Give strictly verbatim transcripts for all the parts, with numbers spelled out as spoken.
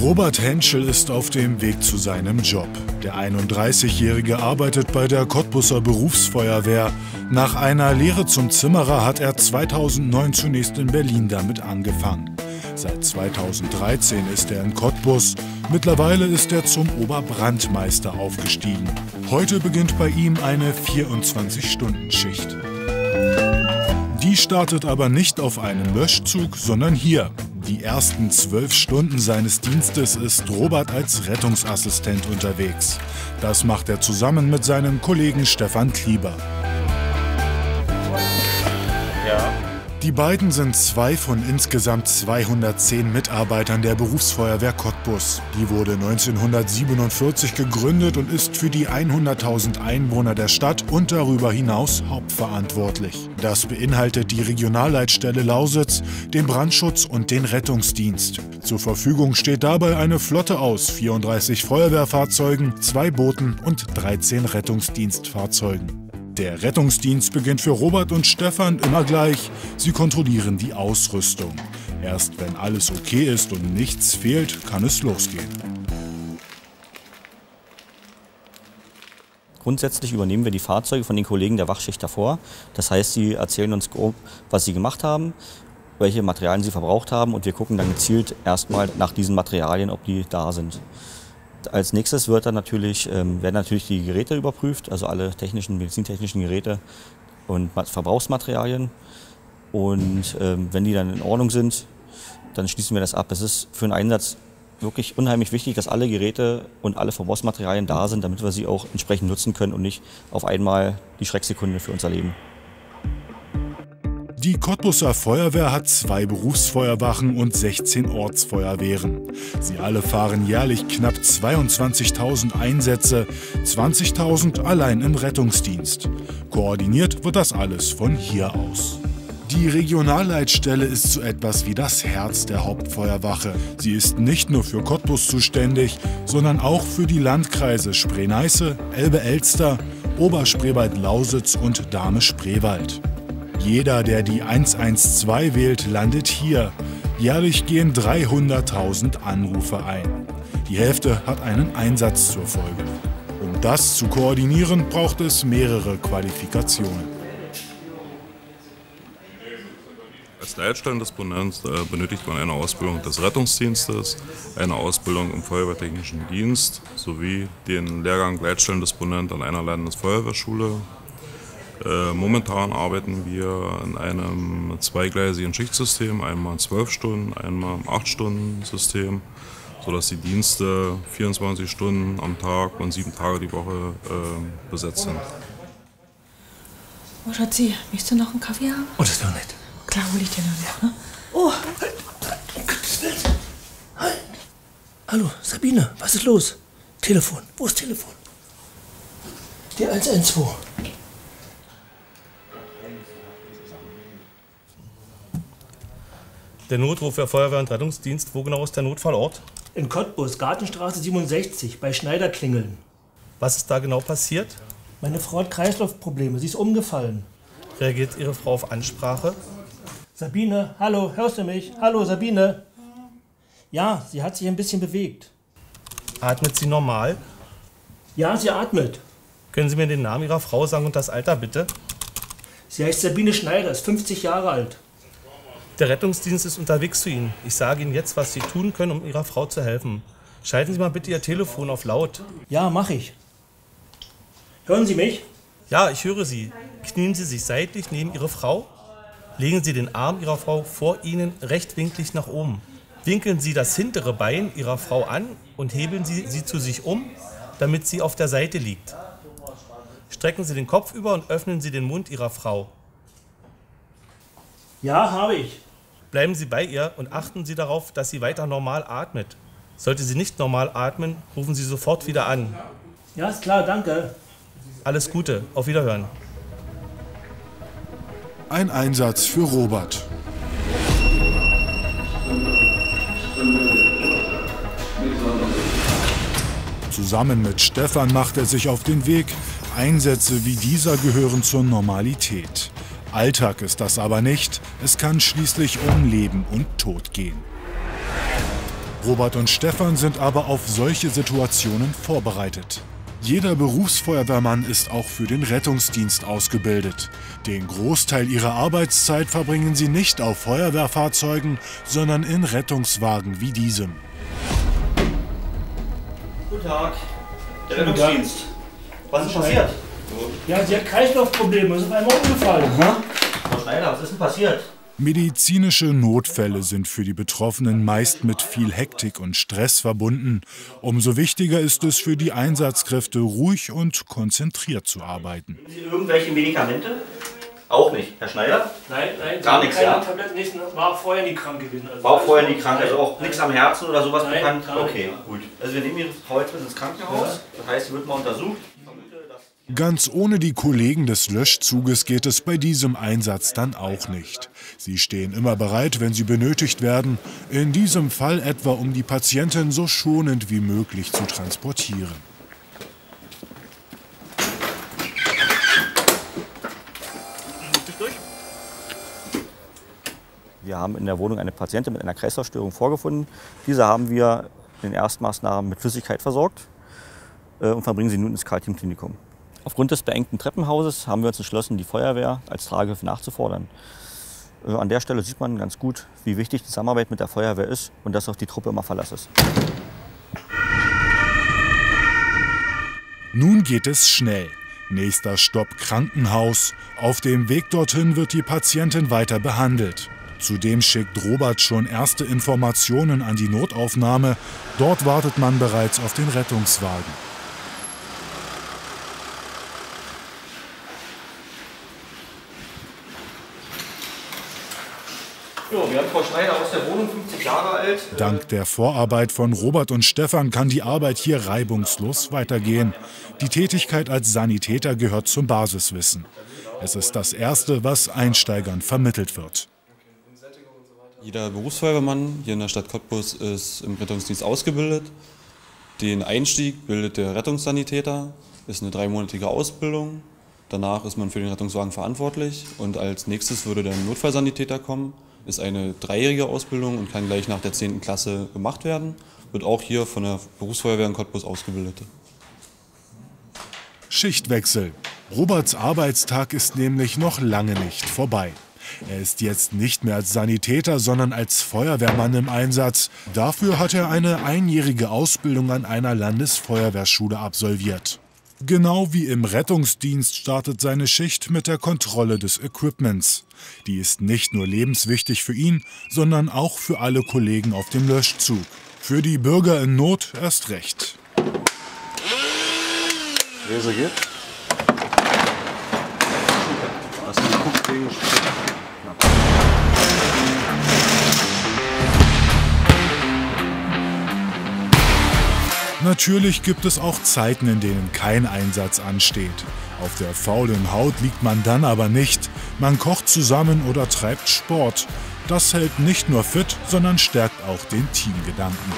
Robert Henschel ist auf dem Weg zu seinem Job. Der einunddreißigjährige arbeitet bei der Cottbuser Berufsfeuerwehr. Nach einer Lehre zum Zimmerer hat er zweitausendneun zunächst in Berlin damit angefangen. Seit zweitausenddreizehn ist er in Cottbus. Mittlerweile ist er zum Oberbrandmeister aufgestiegen. Heute beginnt bei ihm eine vierundzwanzig-Stunden-Schicht. Die startet aber nicht auf einem Löschzug, sondern hier. Die ersten zwölf Stunden seines Dienstes ist Robert als Rettungsassistent unterwegs. Das macht er zusammen mit seinem Kollegen Stefan Klieber. Ja. Die beiden sind zwei von insgesamt zweihundertzehn Mitarbeitern der Berufsfeuerwehr Cottbus. Die wurde neunzehnhundertsiebenundvierzig gegründet und ist für die hunderttausend Einwohner der Stadt und darüber hinaus hauptverantwortlich. Das beinhaltet die Regionalleitstelle Lausitz, den Brandschutz und den Rettungsdienst. Zur Verfügung steht dabei eine Flotte aus vierunddreißig Feuerwehrfahrzeugen, zwei Booten und dreizehn Rettungsdienstfahrzeugen. Der Rettungsdienst beginnt für Robert und Stefan immer gleich. Sie kontrollieren die Ausrüstung. Erst wenn alles okay ist und nichts fehlt, kann es losgehen. Grundsätzlich übernehmen wir die Fahrzeuge von den Kollegen der Wachschicht davor. Das heißt, sie erzählen uns grob, was sie gemacht haben, welche Materialien sie verbraucht haben, und wir gucken dann gezielt erstmal nach diesen Materialien, ob die da sind. Als nächstes wird dann natürlich, ähm, werden natürlich die Geräte überprüft, also alle technischen, medizintechnischen Geräte und Verbrauchsmaterialien. Und ähm, wenn die dann in Ordnung sind, dann schließen wir das ab. Es ist für einen Einsatz wirklich unheimlich wichtig, dass alle Geräte und alle Verbrauchsmaterialien da sind, damit wir sie auch entsprechend nutzen können und nicht auf einmal die Schrecksekunde für uns erleben. Die Cottbuser Feuerwehr hat zwei Berufsfeuerwachen und sechzehn Ortsfeuerwehren. Sie alle fahren jährlich knapp zweiundzwanzigtausend Einsätze, zwanzigtausend allein im Rettungsdienst. Koordiniert wird das alles von hier aus. Die Regionalleitstelle ist so etwas wie das Herz der Hauptfeuerwache. Sie ist nicht nur für Cottbus zuständig, sondern auch für die Landkreise Spree-Neiße, Elbe-Elster, Oberspreewald-Lausitz und Dahme-Spreewald. Jeder, der die hundertzwölf wählt, landet hier. Jährlich gehen dreihunderttausend Anrufe ein. Die Hälfte hat einen Einsatz zur Folge. Um das zu koordinieren, braucht es mehrere Qualifikationen. Als Leitstellendisponent äh, benötigt man eine Ausbildung des Rettungsdienstes, eine Ausbildung im Feuerwehrtechnischen Dienst sowie den Lehrgang Leitstellendisponent an einer Landesfeuerwehrschule. Äh, momentan arbeiten wir in einem zweigleisigen Schichtsystem, einmal zwölf Stunden, einmal acht Stunden System, sodass die Dienste vierundzwanzig Stunden am Tag und sieben Tage die Woche äh, besetzt sind. Oh, Schatzi, möchtest du noch einen Kaffee haben? Oh, das wäre nett. Klar, hol ich dir noch, ne? Oh! Um Gottes Willen. Halt. Hallo, Sabine, was ist los? Telefon, wo ist Telefon? Die eins eins zwei. Der Notruf für Feuerwehr und Rettungsdienst, wo genau ist der Notfallort? In Cottbus, Gartenstraße siebenundsechzig, bei Schneiderklingeln. Was ist da genau passiert? Meine Frau hat Kreislaufprobleme, sie ist umgefallen. Reagiert Ihre Frau auf Ansprache? Sabine, hallo, hörst du mich? Hallo, Sabine. Ja, sie hat sich ein bisschen bewegt. Atmet sie normal? Ja, sie atmet. Können Sie mir den Namen Ihrer Frau sagen und das Alter bitte? Sie heißt Sabine Schneider, ist fünfzig Jahre alt. Der Rettungsdienst ist unterwegs zu Ihnen. Ich sage Ihnen jetzt, was Sie tun können, um Ihrer Frau zu helfen. Schalten Sie mal bitte Ihr Telefon auf laut. Ja, mache ich. Hören Sie mich? Ja, ich höre Sie. Knien Sie sich seitlich neben Ihre Frau. Legen Sie den Arm Ihrer Frau vor Ihnen rechtwinklig nach oben. Winkeln Sie das hintere Bein Ihrer Frau an und hebeln Sie sie zu sich um, damit sie auf der Seite liegt. Strecken Sie den Kopf über und öffnen Sie den Mund Ihrer Frau. Ja, habe ich. Bleiben Sie bei ihr und achten Sie darauf, dass sie weiter normal atmet. Sollte sie nicht normal atmen, rufen Sie sofort wieder an. Ja, ist klar, danke. Alles Gute, auf Wiederhören. Ein Einsatz für Robert. Zusammen mit Stefan macht er sich auf den Weg. Einsätze wie dieser gehören zur Normalität. Alltag ist das aber nicht. Es kann schließlich um Leben und Tod gehen. Robert und Stefan sind aber auf solche Situationen vorbereitet. Jeder Berufsfeuerwehrmann ist auch für den Rettungsdienst ausgebildet. Den Großteil ihrer Arbeitszeit verbringen sie nicht auf Feuerwehrfahrzeugen, sondern in Rettungswagen wie diesem. Guten Tag, der Rettungsdienst. Was ist passiert? Ja, sie hat Kreislaufprobleme, ist auf einmal umgefallen. Frau Schneider, was ist denn passiert? Medizinische Notfälle sind für die Betroffenen meist mit viel Hektik und Stress verbunden. Umso wichtiger ist es für die Einsatzkräfte, ruhig und konzentriert zu arbeiten. Nehmen Sie irgendwelche Medikamente? Auch nicht. Herr Schneider? Nein, nein, Gar nichts, ja? Tabletten, nichts, war auch vorher nie krank gewesen. Also War auch vorher nie krank, also auch nichts am Herzen oder sowas Nein, bekannt? gar nicht. Okay, gut. Also wir nehmen Ihre Frau jetzt mit ins Krankenhaus. Das heißt, sie wird mal untersucht. Ganz ohne die Kollegen des Löschzuges geht es bei diesem Einsatz dann auch nicht. Sie stehen immer bereit, wenn sie benötigt werden, in diesem Fall etwa um die Patientin so schonend wie möglich zu transportieren. Wir haben in der Wohnung eine Patientin mit einer Kreislaufstörung vorgefunden. Diese haben wir in den Erstmaßnahmen mit Flüssigkeit versorgt äh, und verbringen sie nun ins Karl-Team-Klinikum. Aufgrund des beengten Treppenhauses haben wir uns entschlossen, die Feuerwehr als Tragehilfe nachzufordern. Äh, an der Stelle sieht man ganz gut, wie wichtig die Zusammenarbeit mit der Feuerwehr ist und dass auf die Truppe immer Verlass ist. Nun geht es schnell. Nächster Stopp Krankenhaus. Auf dem Weg dorthin wird die Patientin weiter behandelt. Zudem schickt Robert schon erste Informationen an die Notaufnahme. Dort wartet man bereits auf den Rettungswagen. So, wir haben Frau Schneider aus der Wohnung, fünfzig Jahre alt. Dank der Vorarbeit von Robert und Stefan kann die Arbeit hier reibungslos weitergehen. Die Tätigkeit als Sanitäter gehört zum Basiswissen. Es ist das Erste, was Einsteigern vermittelt wird. Jeder Berufsfeuerwehrmann hier in der Stadt Cottbus ist im Rettungsdienst ausgebildet. Den Einstieg bildet der Rettungssanitäter, ist eine dreimonatige Ausbildung. Danach ist man für den Rettungswagen verantwortlich und als nächstes würde der Notfallsanitäter kommen. Ist eine dreijährige Ausbildung und kann gleich nach der zehnten Klasse gemacht werden. Wird auch hier von der Berufsfeuerwehr in Cottbus ausgebildet. Schichtwechsel. Roberts Arbeitstag ist nämlich noch lange nicht vorbei. Er ist jetzt nicht mehr als Sanitäter, sondern als Feuerwehrmann im Einsatz. Dafür hat er eine einjährige Ausbildung an einer Landesfeuerwehrschule absolviert. Genau wie im Rettungsdienst startet seine Schicht mit der Kontrolle des Equipments. Die ist nicht nur lebenswichtig für ihn, sondern auch für alle Kollegen auf dem Löschzug. Für die Bürger in Not erst recht. Laser geht. Hast du geguckt wegen Natürlich gibt es auch Zeiten, in denen kein Einsatz ansteht. Auf der faulen Haut liegt man dann aber nicht. Man kocht zusammen oder treibt Sport. Das hält nicht nur fit, sondern stärkt auch den Teamgedanken.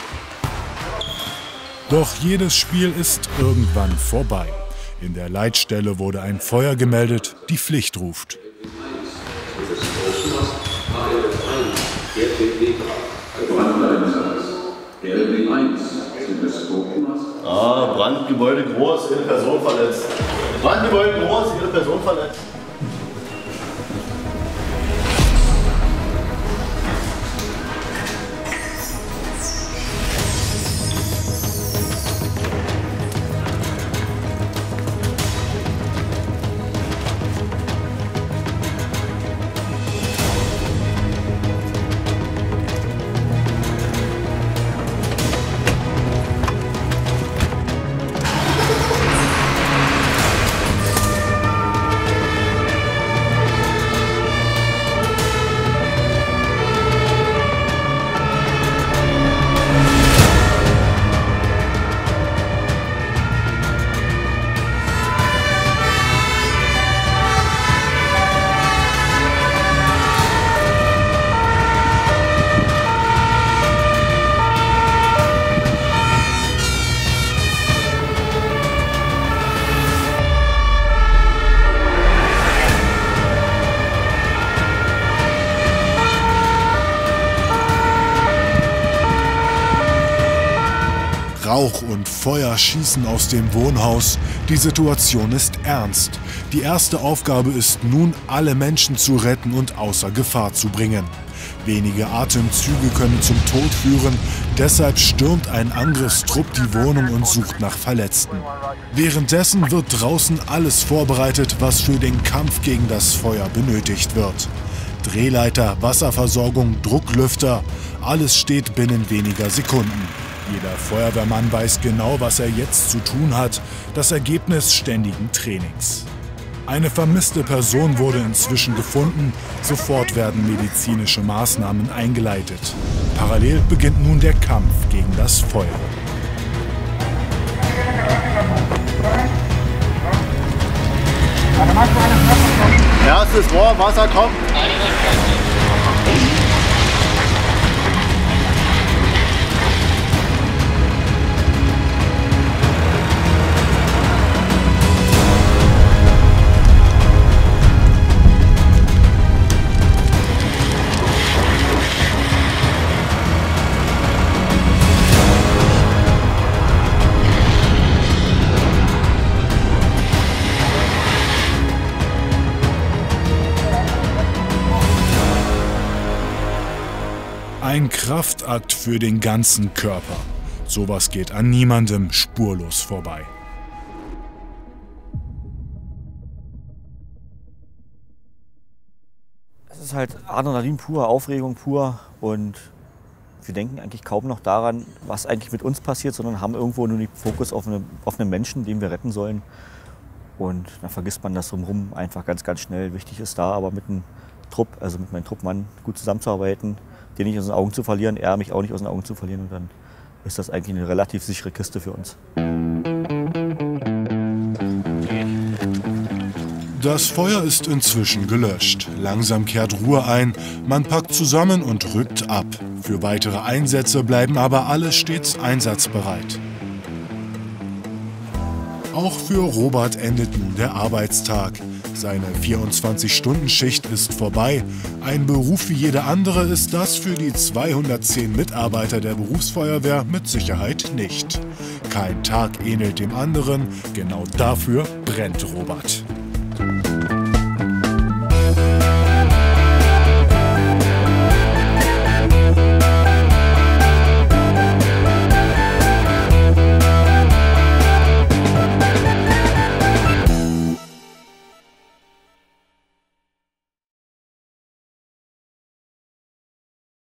Doch jedes Spiel ist irgendwann vorbei. In der Leitstelle wurde ein Feuer gemeldet, die Pflicht ruft. Ah, Brandgebäude groß, jede Person verletzt. Brandgebäude groß, jede Person verletzt. Rauch und Feuer schießen aus dem Wohnhaus. Die Situation ist ernst. Die erste Aufgabe ist nun, alle Menschen zu retten und außer Gefahr zu bringen. Wenige Atemzüge können zum Tod führen, deshalb stürmt ein Angriffstrupp die Wohnung und sucht nach Verletzten. Währenddessen wird draußen alles vorbereitet, was für den Kampf gegen das Feuer benötigt wird. Drehleiter, Wasserversorgung, Drucklüfter, alles steht binnen weniger Sekunden. Jeder Feuerwehrmann weiß genau, was er jetzt zu tun hat, das Ergebnis ständigen Trainings. Eine vermisste Person wurde inzwischen gefunden, sofort werden medizinische Maßnahmen eingeleitet. Parallel beginnt nun der Kampf gegen das Feuer. Erstes Rohr, Wasser kommt. Ein Kraftakt für den ganzen Körper. Sowas geht an niemandem spurlos vorbei. Es ist halt Adrenalin pur, Aufregung pur und wir denken eigentlich kaum noch daran, was eigentlich mit uns passiert, sondern haben irgendwo nur den Fokus auf, eine, auf einen Menschen, den wir retten sollen. Und dann vergisst man das drumherum einfach ganz, ganz schnell. Wichtig ist da aber mit einem Trupp, also mit meinem Truppmann, gut zusammenzuarbeiten, den nicht aus den Augen zu verlieren, er mich auch nicht aus den Augen zu verlieren. Und dann ist das eigentlich eine relativ sichere Kiste für uns. Das Feuer ist inzwischen gelöscht. Langsam kehrt Ruhe ein, man packt zusammen und rückt ab. Für weitere Einsätze bleiben aber alle stets einsatzbereit. Auch für Robert endet nun der Arbeitstag. Seine vierundzwanzig-Stunden-Schicht ist vorbei. Ein Beruf wie jeder andere ist das für die zweihundertzehn Mitarbeiter der Berufsfeuerwehr mit Sicherheit nicht. Kein Tag ähnelt dem anderen, genau dafür brennt Robert.